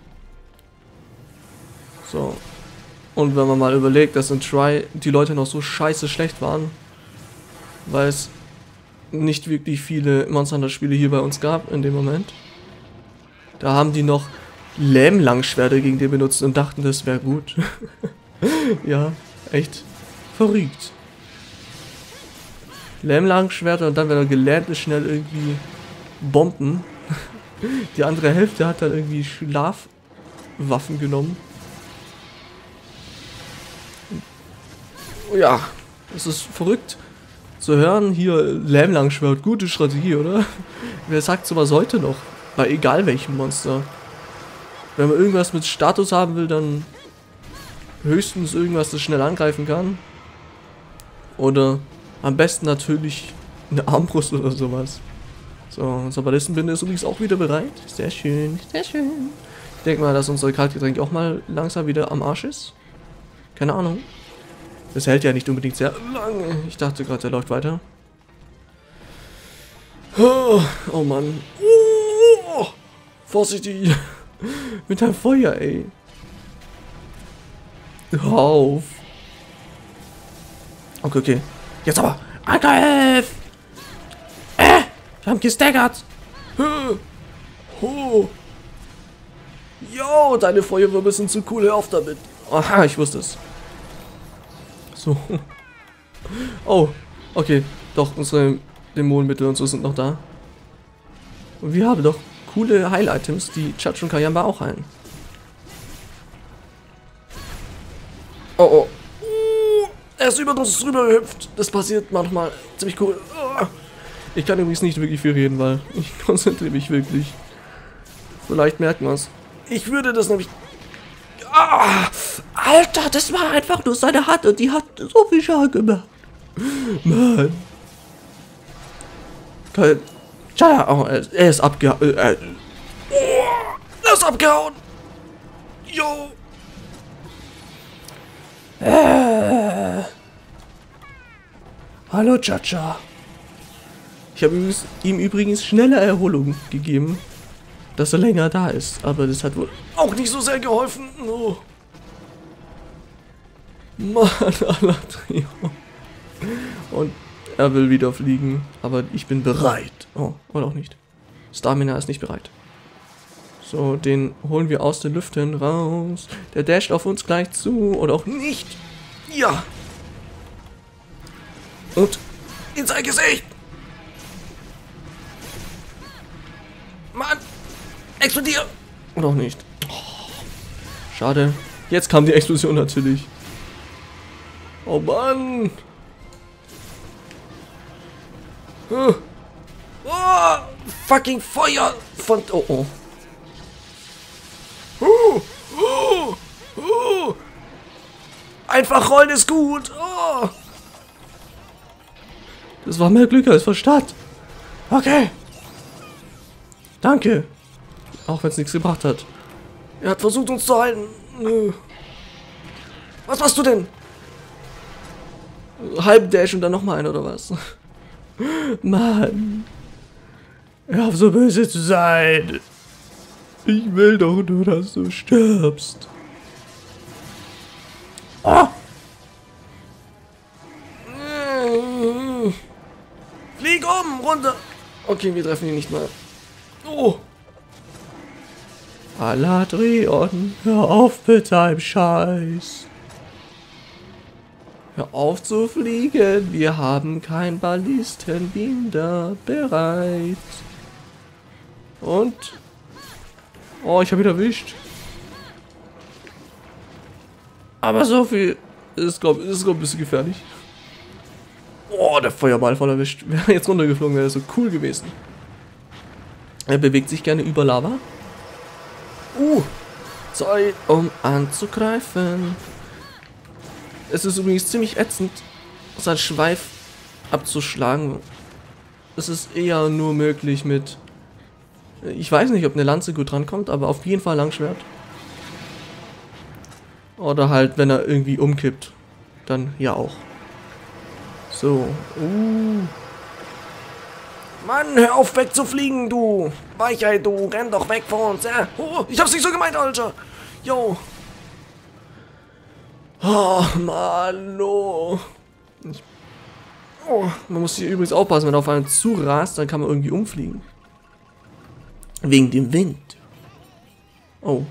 So. Und wenn man mal überlegt, dass in Tri die Leute noch so scheiße schlecht waren, weil es nicht wirklich viele Monster Hunter Spiele hier bei uns gab in dem Moment. Da haben die noch Lähmlangschwerter gegen den benutzt und dachten, das wäre gut. Ja, echt verrückt. Lähmlangschwerter und dann, wenn er gelähmt ist, schnell irgendwie Bomben. Die andere Hälfte hat dann irgendwie Schlafwaffen genommen. Ja, es ist verrückt zu hören. Hier, Lähmlangschwert, gute Strategie, oder? Wer sagt sowas heute noch? Bei egal welchem Monster. Wenn man irgendwas mit Status haben will, dann höchstens irgendwas, das schnell angreifen kann. Oder am besten natürlich eine Armbrust oder sowas. So, unser Ballistenbinde ist übrigens auch wieder bereit. Sehr schön, sehr schön. Ich denke mal, dass unser Kaltgetränk auch mal langsam wieder am Arsch ist. Keine Ahnung. Das hält ja nicht unbedingt sehr lange. Ich dachte gerade, der läuft weiter. Oh Mann. Oh, vorsichtig. Mit deinem Feuer, ey. Hör auf. Okay, okay. Jetzt aber. Angriff! Wir haben gestaggert.
Oh. Jo, deine Feuerwirbel sind zu cool. Hör auf damit.
Aha, ich wusste es. So. Oh, okay. Doch, unsere Dämonenmittel und so sind noch da. Und wir haben doch coole Heil-Items, die Chacho und Kayamba auch heilen.
Oh, oh. Er ist über uns drüber gehüpft. Das passiert manchmal. Ziemlich cool.
Ich kann übrigens nicht wirklich viel reden, weil ich konzentriere mich wirklich. Vielleicht merken wir es.
Ich würde das nämlich...
Alter, das war einfach nur seine Hand und die hat so viel Schaden gemacht. Mann. Tja, oh, er ist abgehauen.
Er ist abgehauen. Jo.
Hallo, Chacha. Ich habe ihm übrigens schnelle Erholung gegeben, dass er länger da ist. Aber das hat wohl
Auch nicht so sehr geholfen. Oh.
Mann, Alatrio. Und er will wieder fliegen, aber ich bin bereit. Oh, oder auch nicht. Stamina ist nicht bereit. So, den holen wir aus den Lüften raus. Der dasht auf uns gleich zu, oder auch nicht.
Ja. Und in sein Gesicht. Mann. Explodier.
Oder auch nicht. Oh, schade. Jetzt kam die Explosion natürlich. Oh Mann.
Oh, fucking Feuer von... Oh, oh. Einfach rollen ist gut. Oh.
Das war mehr Glück als Verstand. Okay. Danke. Auch wenn es nichts gebracht hat.
Er hat versucht, uns zu halten. Was machst du denn?
Halb Dash und dann nochmal ein, oder was? Mann. Hör auf, so böse zu sein. Ich will doch nur, dass du stirbst.
Oh. Flieg runter. Okay, wir treffen ihn nicht mal. Oh.
Aladrion, hör auf mit deinem Scheiß. Hör auf zu fliegen, wir haben kein Ballistenbinder bereit. Und... Oh, ich habe ihn erwischt. Aber so viel ist, glaube ich, ein bisschen gefährlich. Oh, der Feuerball voll erwischt. Wäre er jetzt runtergeflogen, wäre so cool gewesen. Er bewegt sich gerne über Lava. Zeit, um anzugreifen. Es ist übrigens ziemlich ätzend, seinen Schweif abzuschlagen. Es ist eher nur möglich mit... Ich weiß nicht, ob eine Lanze gut rankommt, aber auf jeden Fall Langschwert. Oder halt, wenn er irgendwie umkippt. Dann ja auch. So.
Mann, hör auf wegzufliegen, du. Weichheit, du. Renn doch weg von uns. Oh, ich hab's nicht so gemeint, Alter. Jo.
Oh, Mann, oh. Man muss hier übrigens aufpassen, wenn er auf einen zurast, dann kann man irgendwie umfliegen. Wegen dem Wind. Oh.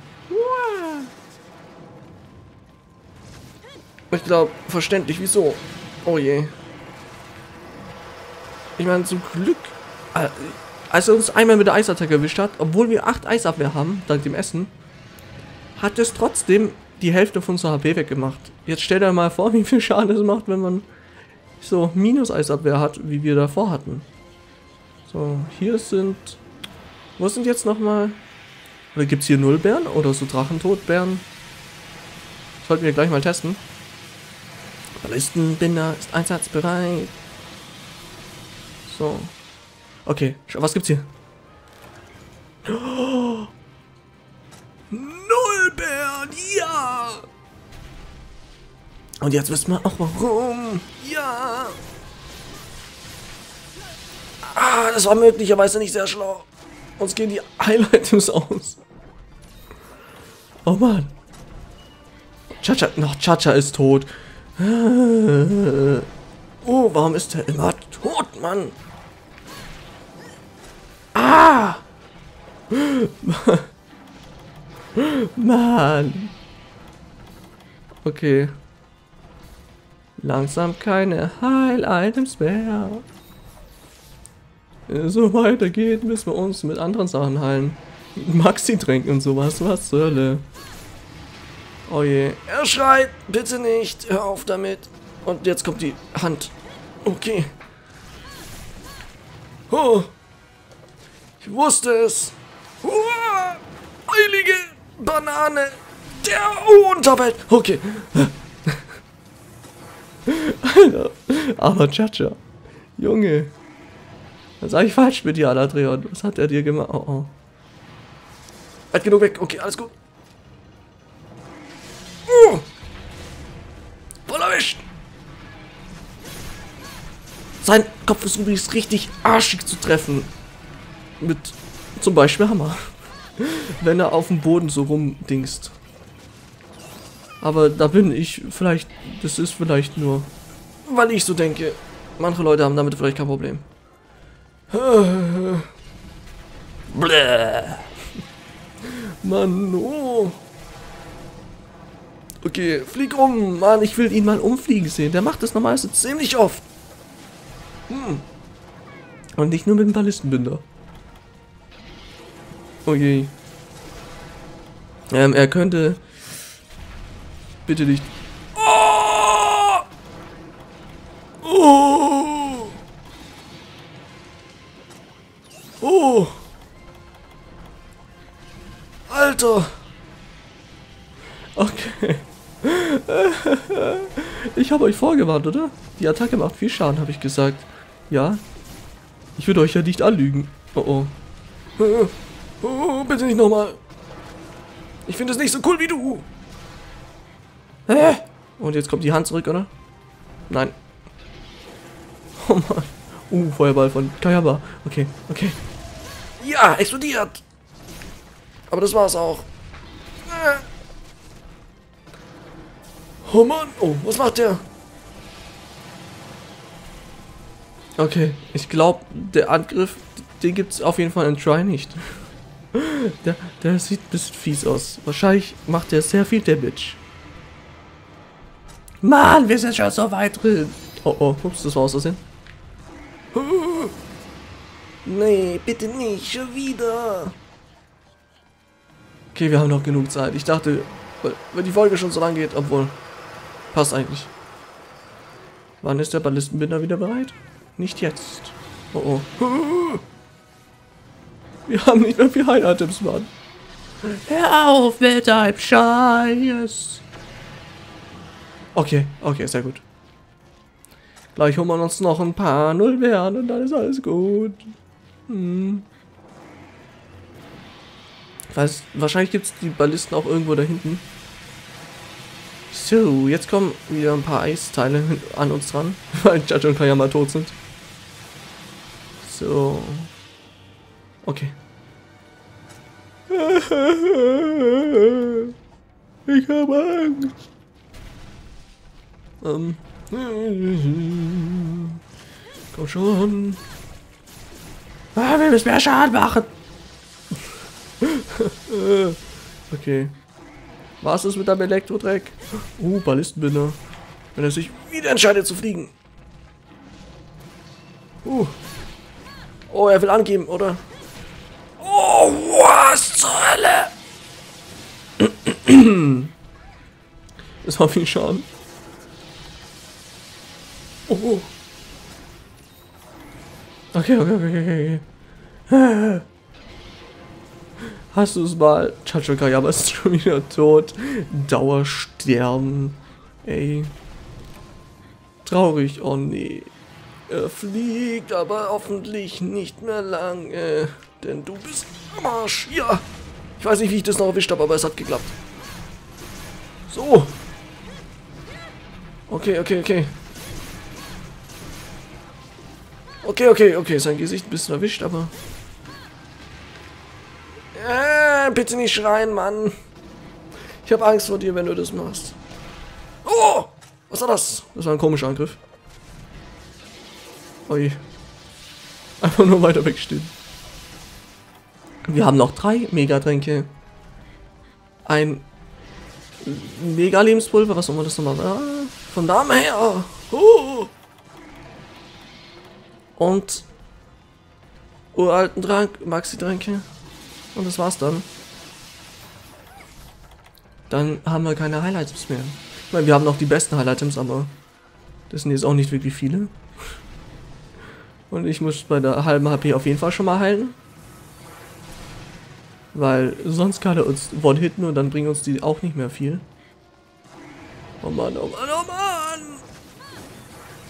Ich glaube, verständlich, wieso. Oh je. Ich meine, zum Glück, als er uns einmal mit der Eisattacke erwischt hat, obwohl wir 8 Eisabwehr haben, dank dem Essen, hat es trotzdem die Hälfte von unserer HP weggemacht. Jetzt stell dir mal vor, wie viel Schaden es macht, wenn man so Minus-Eisabwehr hat, wie wir davor hatten. So, hier sind... Wo sind jetzt nochmal... Oder gibt es hier Nullbären oder so Drachentodbären? Sollten wir gleich mal testen. Ballistenbinder ist einsatzbereit. So. Okay, was gibt's hier?
Oh. Nullbären, ja!
Und jetzt wissen wir auch warum.
Ja! Das war möglicherweise nicht sehr schlau.
Uns gehen die Heil-Items aus. Oh Mann. Chacha, noch Chacha ist tot. Oh, warum ist der immer tot, Mann? Mann. Okay. Langsam keine Heil-Items mehr. So weitergeht, müssen wir uns mit anderen Sachen heilen. Maxi-Tränken und sowas. Was zur Hölle? Oh je.
Er schreit, bitte nicht, hör auf damit. Und jetzt kommt die Hand. Okay. Oh. Ich wusste es. Heilige Banane der Unterwelt. Okay.
Aber Chacha. Junge. Was ist eigentlich falsch mit dir, Aladrion? Was hat er dir gemacht? Oh, oh.
Weit genug weg. Okay, alles gut. Voll erwischt.
Sein Kopf ist übrigens richtig arschig zu treffen. Mit zum Beispiel Hammer. Wenn er auf dem Boden so rumdingst. Aber da bin ich vielleicht, das ist vielleicht nur, weil ich so denke. Manche Leute haben damit vielleicht kein Problem. Bläh. Mann, oh. Okay, flieg um. Mann, ich will ihn mal umfliegen sehen. Der macht das normalerweise ziemlich oft. Und nicht nur mit dem Ballistenbinder. Okay. Er könnte... Bitte nicht... Oh! Oh! Oh! Alter! Okay. Ich habe euch vorgewarnt, oder? Die Attacke macht viel Schaden, habe ich gesagt. Ja. Ich würde euch ja nicht anlügen. Oh oh.
Oh, bitte nicht nochmal. Ich finde es nicht so cool wie du.
Hä? Und jetzt kommt die Hand zurück, oder? Nein. Oh Mann. Feuerball von Kayaba. Okay, okay.
Ja, explodiert. Aber das war's auch. Oh Mann. Oh, was macht der?
Okay, ich glaube, der Angriff, den gibt es auf jeden Fall in Try nicht. Der sieht ein bisschen fies aus. Wahrscheinlich macht der sehr viel Damage. Mann, wir sind schon so weit drin. Oh oh, ups, das war aus Versehen.
Nee, bitte nicht, schon wieder.
Okay, wir haben noch genug Zeit. Ich dachte, weil die Folge schon so lang geht, obwohl, passt eigentlich. Wann ist der Ballistenbinder wieder bereit? Nicht jetzt. Oh oh. Wir haben nicht mehr viel Heil-Items, Mann. Hör auf mit deinem Scheiß. Okay, okay, sehr gut. Gleich holen wir uns noch ein paar Nullbeeren und dann ist alles gut. Weiß, wahrscheinlich gibt es die Ballisten auch irgendwo da hinten. So, jetzt kommen wieder ein paar Eisteile an uns dran, weil Chacha und Kayama tot sind. So. Okay. Ich habe Angst. Komm schon. Wir müssen mehr Schaden machen. Okay. Was ist mit deinem Elektrodreck? Ballistenbinder. Wenn er sich wieder entscheidet zu fliegen. Oh, er will angeben, oder? Oh, was zur Hölle? Das war viel Schaden. Oh. Okay. Hast du es mal? Chacha Kayaba ist schon wieder tot. Dauersterben. Ey. Traurig, oh nee. Er fliegt, aber hoffentlich nicht mehr lange. Denn du bist am Arsch. Ja. Ich weiß nicht, wie ich das noch erwischt habe, aber es hat geklappt. So. Okay. Okay. Sein Gesicht ein bisschen erwischt, aber... bitte nicht schreien, Mann. Ich habe Angst vor dir, wenn du das machst. Oh! Was war das? Das war ein komischer Angriff. Ui. Einfach nur weiter wegstehen. Wir haben noch 3 Megatränke. Ein Mega-Lebenspulver, was soll man das nochmal? Von da her. Und uralten Trank, Maxi-Tränke. Und das war's dann. Dann haben wir keine Highlights mehr. Ich meine, wir haben noch die besten Highlights, aber das sind jetzt auch nicht wirklich viele. Und ich muss bei der halben HP auf jeden Fall schon mal heilen. Weil sonst kann er uns one-hitten und dann bringen uns die auch nicht mehr viel. Oh Mann.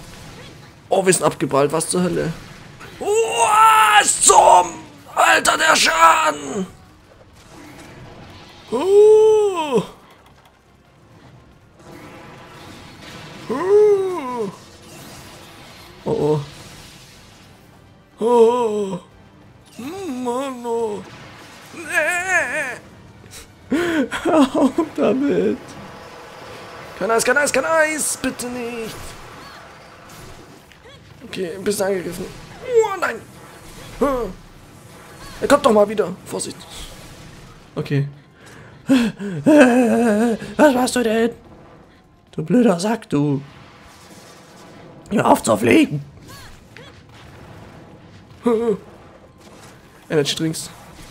Oh, wir sind abgeprallt. Was zur Hölle? Was zum... Alter, der Schaden! Oh.
Oh oh.
Oh. Mann, oh. Nee.
Hör auf damit.
Kein Eis, kein Eis, kein Eis! Bitte nicht! Okay, ein bisschen angegriffen. Oh nein! Er kommt doch mal wieder. Vorsicht.
Okay. Was machst du denn? Du blöder Sack, du. Hör auf zu fliegen.
Energy Drinks.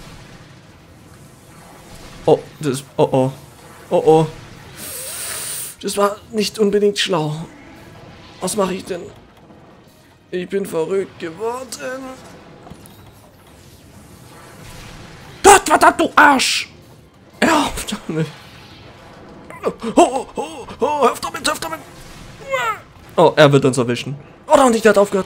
Oh, das... Oh oh. Oh oh.
Das war nicht unbedingt schlau. Was mache ich denn? Ich bin verrückt geworden. Gott, verdammt, du Arsch!
Hör auf damit.
Oh, oh, oh, hör damit, hör damit!
Oh, er wird uns erwischen.
Oh, noch nicht, der hat aufgehört.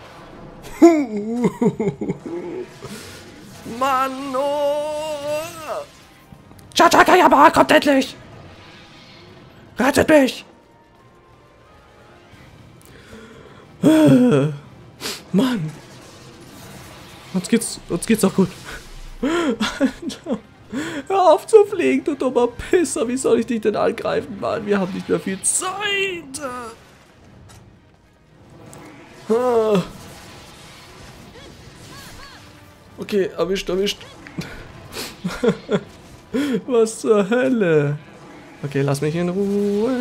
Mann, oh!
Chachakayaba, kommt endlich! Rettet mich! Mann! Uns geht's doch gut. Alter! Hör auf zu fliegen, du dummer Pisser! Wie soll ich dich denn angreifen, Mann? Wir haben nicht mehr viel Zeit!
Okay, erwischt.
Was zur Hölle? Okay, lass mich in Ruhe.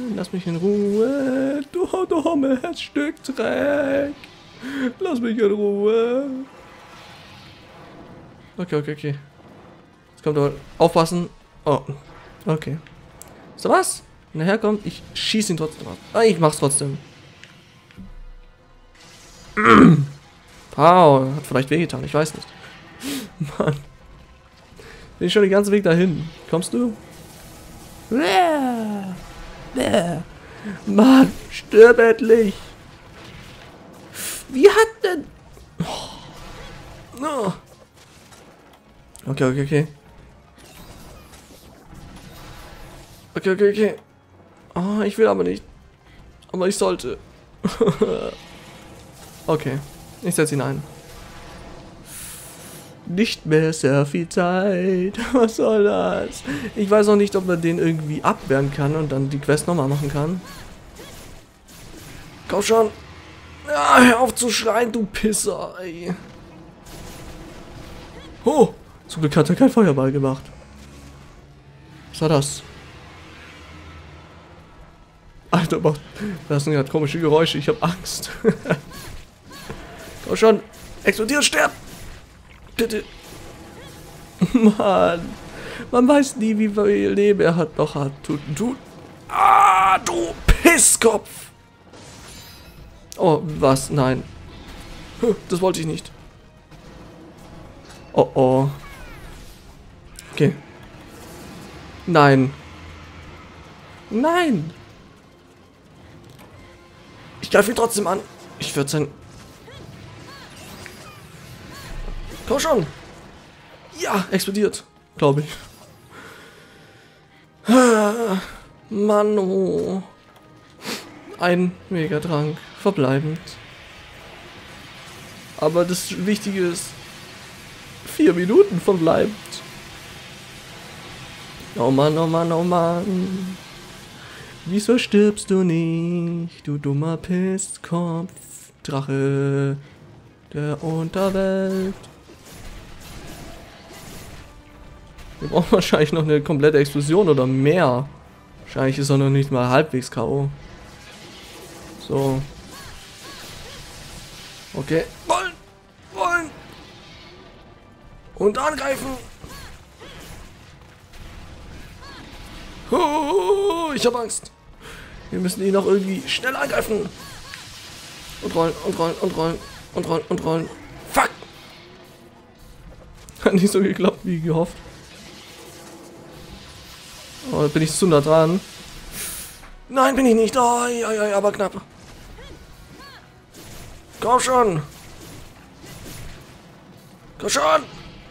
Du dummes Stück Dreck. Lass mich in Ruhe. Okay. Jetzt kommt aber. Aufpassen. Oh. Okay. So was? Wenn er herkommt, ich schieße ihn trotzdem ab. Ah, ich mach's trotzdem. Wow, hat vielleicht wehgetan, ich weiß nicht. Mann. Bin ich schon den ganzen Weg dahin. Kommst du? Mann, stirb endlich. Wie hat denn...
Oh.
Okay.
Okay.
Oh, ich will aber nicht. Aber ich sollte. Okay, ich setze ihn ein. Nicht mehr sehr viel Zeit. Was soll das? Ich weiß auch nicht, ob man den irgendwie abwehren kann und dann die Quest nochmal machen kann.
Komm schon. Ja, hör auf zu schreien, du Pisser, ey.
Oh, zum Glück hat er keinen Feuerball gemacht. Was war das? Alter, das sind gerade komische Geräusche. Ich habe Angst.
Komm schon. Explodieren, sterb. Bitte.
Mann. Man weiß nie, wie viel Leben er hat. Doch hat. Tut.
Ah, du Pisskopf.
Oh, was? Nein.
Das wollte ich nicht.
Oh. Okay. Nein.
Ich greife ihn trotzdem an.
Ich würde sein...
Komm schon.
Ja, explodiert. Glaube ich.
Mann, oh.
Ein Megatrank. Verbleibend. Aber das Wichtige ist... 4 Minuten verbleibend. Oh Mann. Wieso stirbst du nicht, du dummer Pisskopf? Drache der Unterwelt. Wir brauchen wahrscheinlich noch eine komplette Explosion oder mehr. Wahrscheinlich ist er noch nicht mal halbwegs K.O. So.
Okay. Rollen. Und angreifen. Oh, ich habe Angst.
Wir müssen ihn noch irgendwie
Schnell angreifen.
und rollen.
Fuck.
Hat nicht so geklappt wie gehofft. Oh, bin ich zu nah dran.
Nein, bin ich nicht. Oh, aber knapp. Komm schon. Komm schon.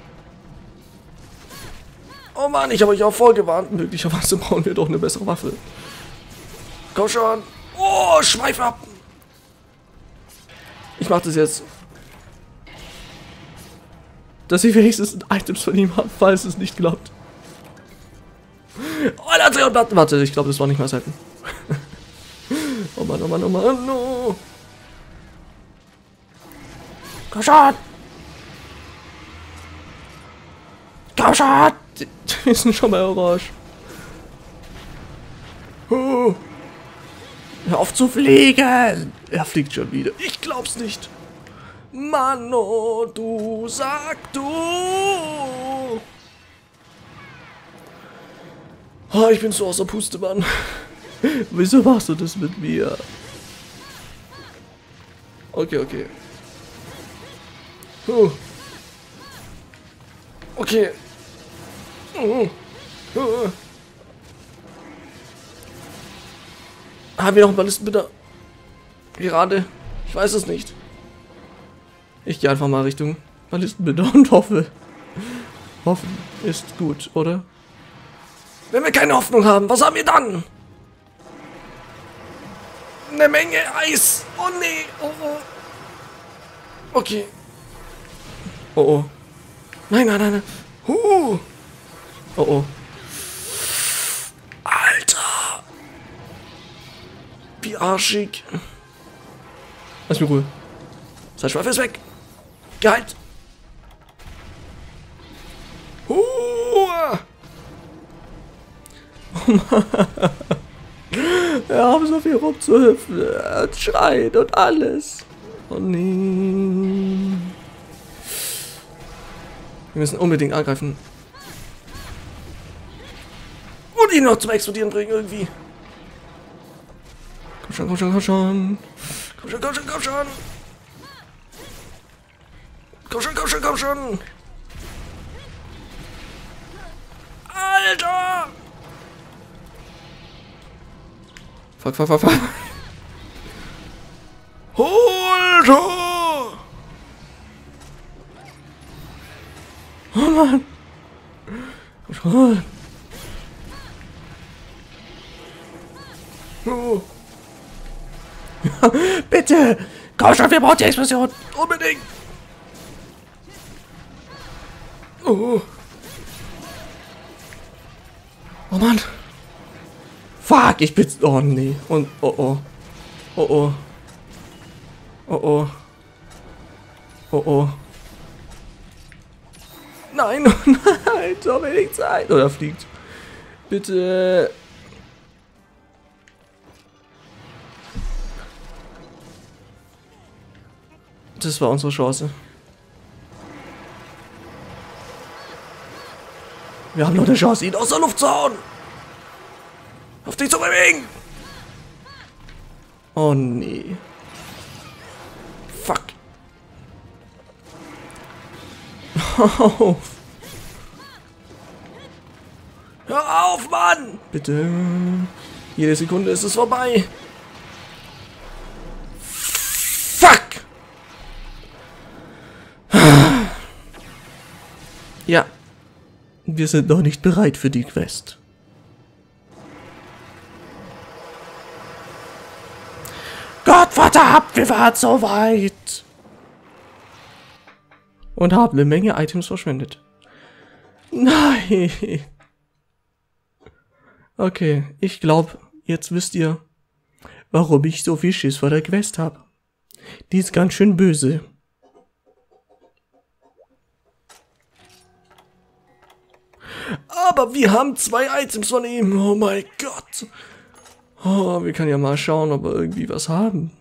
Oh Mann, ich habe euch auch vorgewarnt.
Möglicherweise brauchen wir doch eine bessere Waffe.
Komm schon. Oh, schweif ab.
Ich mach das jetzt. Dass ich wenigstens Items von ihm habe, falls es nicht klappt. Oh, er hat sich Platten. Warte, ich glaube, das war nicht mal selten. Oh Mann, oh Mann, oh Mann, no.
Komm schon. Komm schon.
Die sind schon mal orange. Oh. Hör auf zu fliegen! Er fliegt schon wieder.
Ich glaub's nicht. Mano, du sag du.
Oh, ich bin so außer Puste, Mann. Wieso machst du das mit mir? Okay, okay.
Okay.
Haben wir noch Ballistenbitter? Gerade? Ich weiß es nicht. Ich gehe einfach mal Richtung Ballistenbitter und hoffe. Hoffen ist gut, oder?
Wenn wir keine Hoffnung haben, was haben wir dann? Eine Menge Eis. Oh nee. Oh, oh. Okay.
Oh oh.
Nein, nein, nein, nein.
Oh oh.
Alter. Wie arschig.
Lass mich Ruhe.
Sein Schweif ist weg. Geheilt.
Wir haben so viel rumzuhüpfen und schreien und alles. Oh nee. Wir müssen unbedingt angreifen.
Und ihn noch zum Explodieren bringen irgendwie.
Komm schon, komm schon, komm schon.
Komm schon, komm schon, komm schon. Komm schon, komm schon, komm schon. Alter!
Fuck, fuck, fuck, fuck.
Alter!
Oh Mann. Komm schon.
Oh.
Bitte. Komm schon, wir brauchen die Explosion.
Unbedingt! Oh.
Oh Mann. Fuck, ich bin... Oh nee. Und... Oh oh. Oh oh. Oh oh. Oh oh.
Nein!
Nein, so wenig Zeit. Oder fliegt. Bitte. Das war unsere Chance. Wir haben noch eine Chance, ihn
Aus der Luft zu hauen! Auf dich zu bewegen!
Oh nee.
Fuck!
Oh,
Hör auf, Mann!
bitte. Jede Sekunde ist es vorbei.
Fuck!
Ja. Wir sind noch nicht bereit für die Quest. Gott verdammt, wir waren so weit. Und haben eine Menge Items verschwendet. Nein. Okay, ich glaube, jetzt wisst ihr, warum ich so viel Schiss vor der Quest habe. Die ist ganz schön böse.
Aber wir haben 2 Items von ihm. Oh mein Gott.
Oh, wir können ja mal schauen, ob wir irgendwie was haben.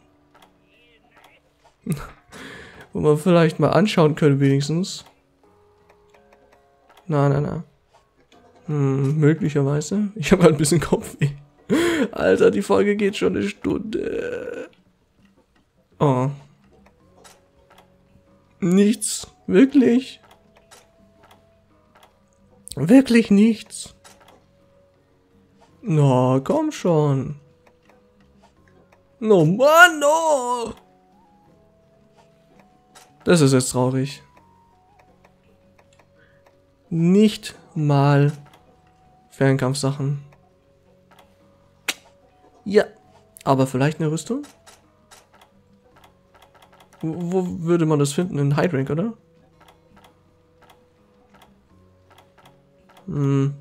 Wo wir vielleicht mal anschauen können, wenigstens. Na. Möglicherweise. Ich habe halt ein bisschen Kopfweh. Alter, die Folge geht schon eine Stunde. Oh. Nichts. Wirklich? Wirklich nichts? Na, komm schon. No, Mann, no. Das ist jetzt traurig. Nicht mal Fernkampfsachen. Ja, aber vielleicht eine Rüstung? Wo würde man das finden? In High Rank, oder? Hm.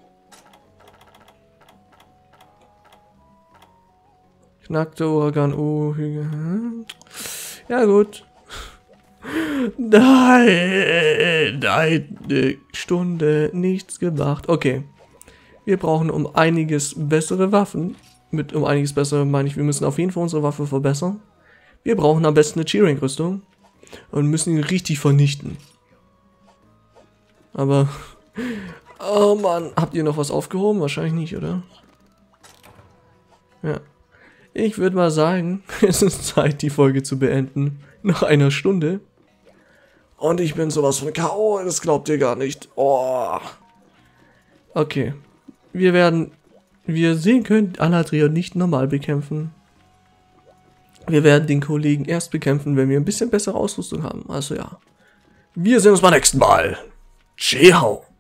Knackte Uragan, ja gut. Nein, eine Stunde, nichts gemacht. Okay. Wir brauchen um einiges bessere Waffen. Mit um einiges bessere meine ich, wir müssen auf jeden Fall unsere Waffe verbessern. Wir brauchen am besten eine G-Rank-Rüstung. Und müssen ihn richtig vernichten. Aber... Oh Mann, habt ihr noch was aufgehoben? Wahrscheinlich nicht, oder? Ja. Ich würde mal sagen, es ist Zeit, die Folge zu beenden. Nach einer Stunde. Und ich bin sowas von K.O., das glaubt ihr gar nicht. Oh. Okay. Wie ihr sehen könnt, Aladriel nicht normal bekämpfen. Wir werden den Kollegen erst bekämpfen, wenn wir ein bisschen bessere Ausrüstung haben. Also ja. Wir sehen uns beim nächsten Mal. Ciao.